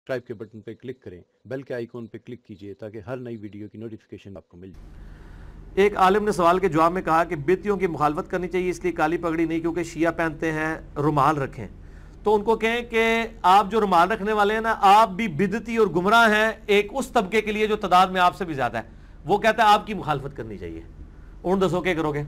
Subscribe کے button پہ click کریں، بیل کے آئیکن پہ کلک کیجئے تاکہ ہر نئی ویڈیو کی نوٹیفیکیشن آپ کو مل جائے۔ ایک عالم نے سوال کے جواب میں کہا کہ بدعتیوں کی مخالفت کرنی چاہیے، اس لیے کالی پگڑی نہیں کیونکہ شیعہ پہنتے ہیں، رومال رکھیں۔ تو ان کو کہیں کہ آپ جو رومال رکھنے والے ہیں نا، آپ بھی بدعتی اور گمراہ ہیں ایک اس طبقے کے لیے جو تعداد میں آپ سے بھی زیادہ ہے، وہ کہتا ہے آپ کی مخالفت کرنی چاہیے۔ ان دسو کیا کرو گے؟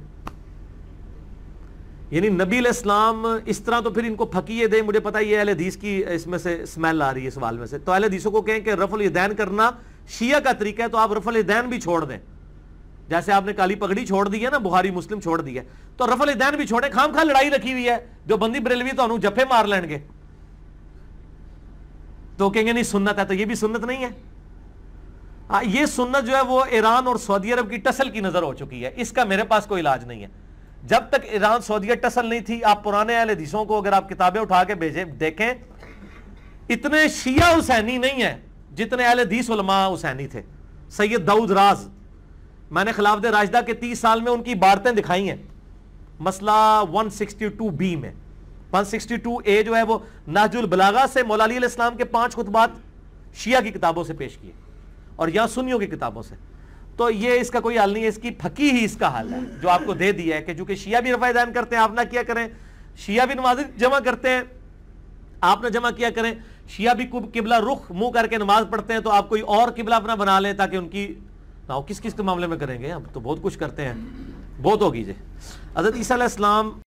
یعنی نبی علیہ السلام اس طرح تو پھر ان کو پھکیے دیں، مجھے پتا یہ اہل حدیث کی اس میں سے اسمیل آ رہی ہے سوال میں سے، تو اہل حدیثوں کو کہیں کہ رفع الیدین کرنا شیعہ کا طریقہ ہے، تو آپ رفع الیدین بھی چھوڑ دیں، جیسے آپ نے کالی پگڑی چھوڑ دی ہے نا، بخاری مسلم چھوڑ دی ہے، تو رفع الیدین بھی چھوڑیں۔ خام خواہ لڑائی رکھی ہوئی ہے، جو بندی بریلوی تو انہوں جپے مار لیں گے، تو کہیں گے نہیں سنت ہے، تو یہ بھی سنت نہیں ہے۔ یہ سنت جو ہے وہ ایران اور سعودی عرب کی ٹسل کی نظر ہو چکی ہے، اس کا میرے پاس کوئی علاج نہیں ہے۔ جب تک ایران سعودیہ ٹسل نہیں تھی، آپ پرانے اہل حدیثوں کو اگر آپ کتابیں اٹھا کے بھیجیں دیکھیں، اتنے شیعہ حسینی نہیں ہیں جتنے اہل حدیث علماء حسینی تھے۔ سید داؤد راز، میں نے خلافت راشدہ کے 30 سال میں ان کی عبارتیں دکھائی ہیں، مسئلہ 162B میں 162A جو ہے وہ نہج البلاغہ سے مولا علی علیہ السلام کے 5 خطبات شیعہ کی کتابوں سے پیش کیے اور یہاں سنیوں کی کتابوں سے۔ تو یہ اس کا کوئی حل نہیں ہے، اس کی پھکی ہی اس کا حل ہے جو آپ کو دے دیا ہے کہ چونکہ شیعہ بھی رفع الیدین کرتے ہیں، آپ نہ کیا کریں، شیعہ بھی نماز جمع کرتے ہیں، آپ نہ جمع کیا کریں، شیعہ بھی قبلہ رخ منہ کر کے نماز پڑھتے ہیں، تو آپ کوئی اور قبلہ اپنا بنا لیں تاکہ ان کی نہ ہو۔ کس کس کے معاملے میں کریں گے؟ ہم تو بہت کچھ کرتے ہیں، بہت ہوگی جی۔ حضرت عیسیٰ علیہ السلام